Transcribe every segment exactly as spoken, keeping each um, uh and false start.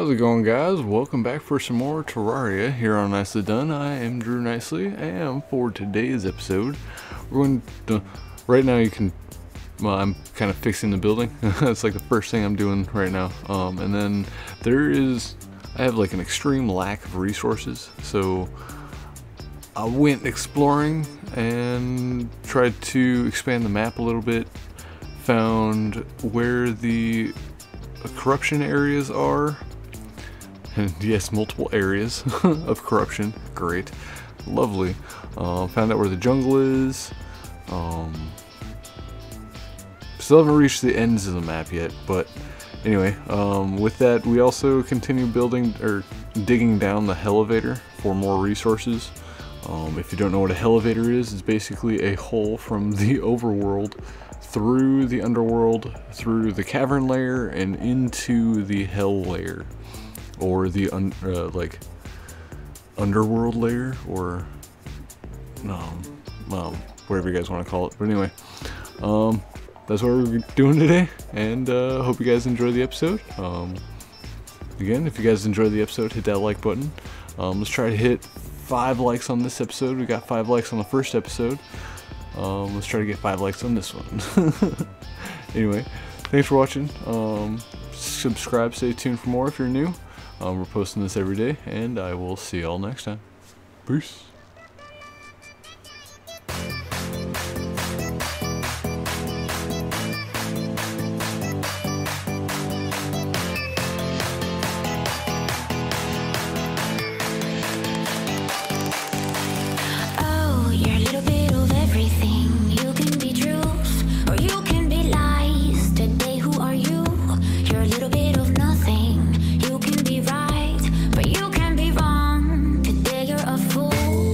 How's it going, guys? Welcome back for some more Terraria here on Nicely Done. I am Drew Nicely, and for today's episode, we're going to, right now you can, well, I'm kind of fixing the building. That's like the first thing I'm doing right now. Um, and then there is, I have like an extreme lack of resources, so I went exploring and tried to expand the map a little bit, found where the corruption areas are. And yes, multiple areas of corruption. Great. Lovely. Uh, found out where the jungle is. Um, still haven't reached the ends of the map yet, but anyway, um, with that, we also continue building or digging down the elevator for more resources. Um, if you don't know what a elevator is, it's basically a hole from the overworld through the underworld, through the cavern layer, and into the hell layer. Or the un uh, like underworld layer, or um, well, whatever you guys want to call it. But anyway, um, that's what we're doing today, and uh, hope you guys enjoy the episode. Um, again, if you guys enjoy the episode, hit that like button. Um, let's try to hit five likes on this episode. We got five likes on the first episode. Um, let's try to get five likes on this one. Anyway, thanks for watching. Um, subscribe, stay tuned for more if you're new. Um, we're posting this every day, and I will see y'all next time. Peace. Oh, you're a little bit of everything. You can be truth, or you can be lies. Today, who are you? You're a little bit of nothing. You can be right, but you can be wrong. Today you're a fool.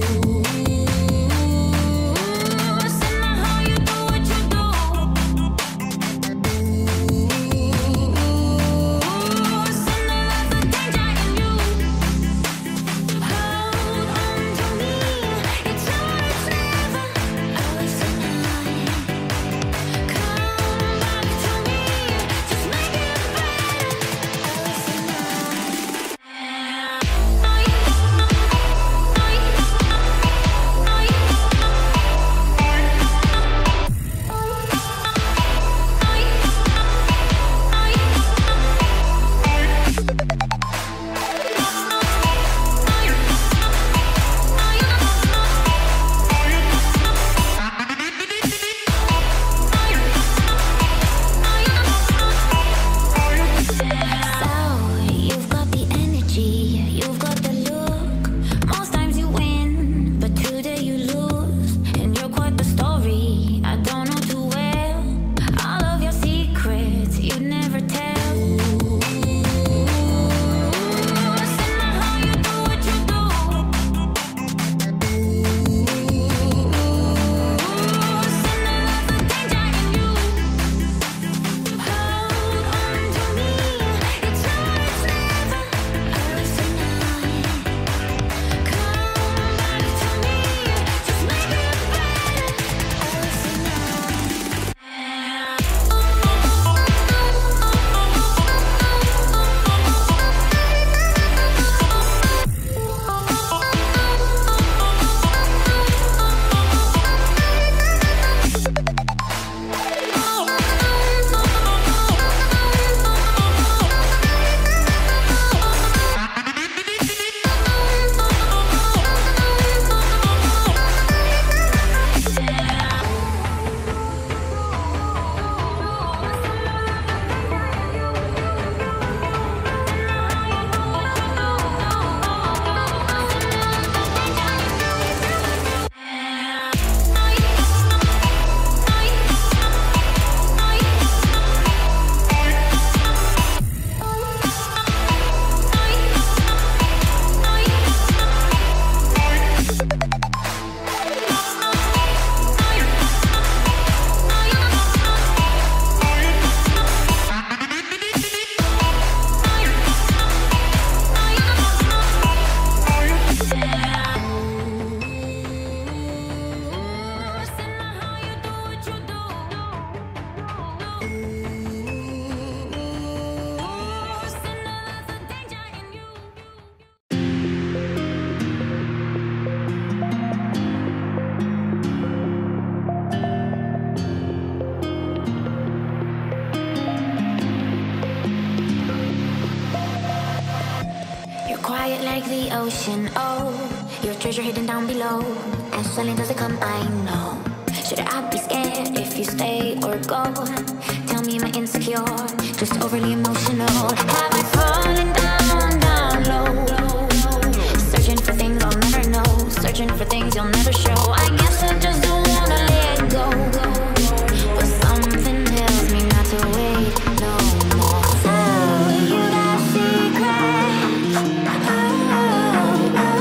ocean. Oh, your treasure hidden down below. As silent as it come, I know. Should I be scared if you stay or go? Tell me, am I insecure? Just overly emotional. Have I fallen down, down low? Searching for things I'll never know. Searching for things you'll never show. I guess I just don't wanna let go. But something tells me not to wait no more. So you got secrets. Oh, oh, oh.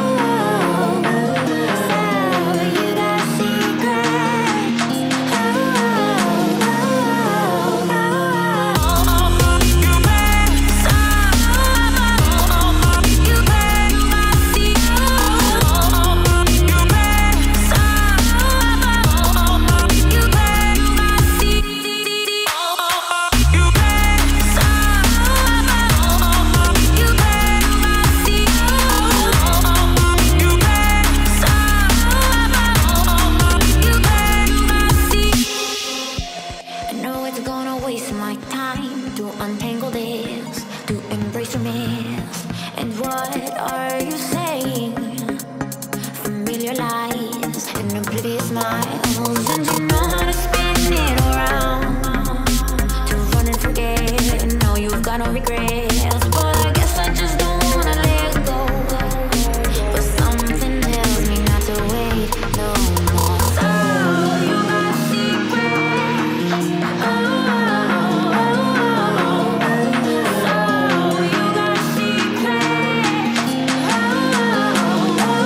So you got secrets. Oh, oh, oh, oh. You bet. So you bet. You bet. You bet. So you bet. You bet. So you bet. You bet. So you bet. I know it's gonna waste my time to untangle this, to embrace your mess. And what are you saying? Familiar lies and oblivious smiles, and you know how to spin it around, to run and forget. And know you've got no regrets, but I guess I just don't wanna let go. But something tells me not to wait no more. So you got secrets. Oh, oh, oh. So you got secrets. Oh, oh, oh.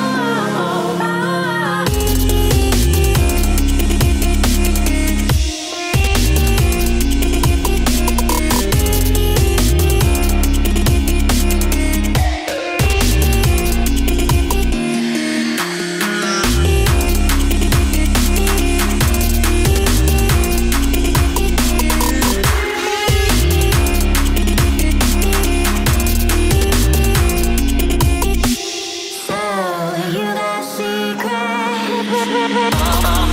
So you got secrets.